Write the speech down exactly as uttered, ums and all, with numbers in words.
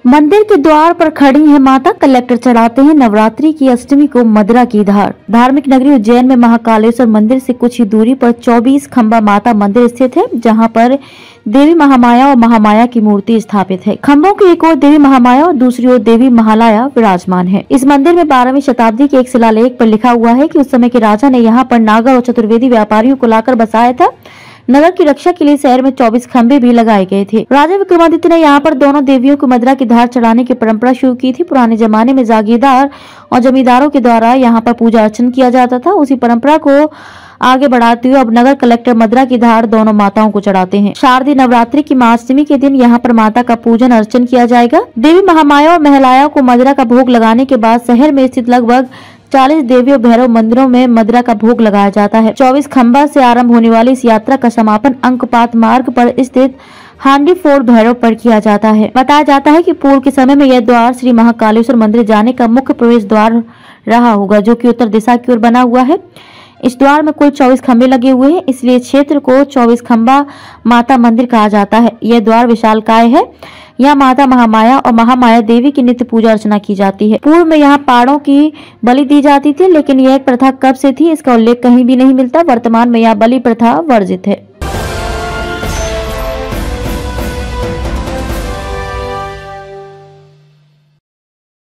मंदिर के द्वार पर खड़ी है माता, कलेक्टर चढ़ाते हैं नवरात्रि की अष्टमी को मदरा की धार। धार्मिक नगरी उज्जैन में महाकालेश्वर मंदिर से कुछ ही दूरी पर चौबीस खंबा माता मंदिर स्थित है, जहां पर देवी महामाया और महामाया की मूर्ति स्थापित है। खंभों की एक ओर देवी महामाया और दूसरी ओर देवी महालया विराजमान है। इस मंदिर में बारहवीं शताब्दी के एक शिलालेख पर लिखा हुआ है कि उस समय के राजा ने यहाँ पर नागर और चतुर्वेदी व्यापारियों को लाकर बसाया था। नगर की रक्षा के लिए शहर में चौबीस खंबे भी लगाए गए थे। राजा विक्रमादित्य ने यहाँ पर दोनों देवियों को मदरा की धार चढ़ाने की परंपरा शुरू की थी। पुराने जमाने में जागीरदार और जमींदारों के द्वारा यहाँ पर पूजा अर्चन किया जाता था। उसी परंपरा को आगे बढ़ाते हुए अब नगर कलेक्टर मदरा की धार दोनों माताओं को चढ़ाते हैं। शारदीय नवरात्रि की महाअष्टमी के दिन यहाँ पर माता का पूजन अर्चन किया जाएगा। देवी महामाया और महलाया को मदरा का भोग लगाने के बाद शहर में स्थित लगभग चालीस देवी और भैरव मंदिरों में मदरा का भोग लगाया जाता है। चौबीस खंबा से आरंभ होने वाली इस यात्रा का समापन अंकपात मार्ग पर स्थित हांडी फोर्ट भैरव पर किया जाता है। बताया जाता है कि पूर्व के समय में यह द्वार श्री महाकालेश्वर मंदिर जाने का मुख्य प्रवेश द्वार रहा होगा, जो कि उत्तर दिशा की ओर बना हुआ है। इस द्वार में कुल चौबीस खंबे लगे हुए हैं, इसलिए क्षेत्र को चौबीस खंबा माता मंदिर कहा जाता है। यह द्वार विशालकाय है। यहाँ माता महामाया और महामाया देवी की नित्य पूजा अर्चना की जाती है। पूर्व में यहाँ पाड़ों की बलि दी जाती थी, लेकिन यह प्रथा कब से थी इसका उल्लेख कहीं भी नहीं मिलता। वर्तमान में यह बलि प्रथा वर्जित है।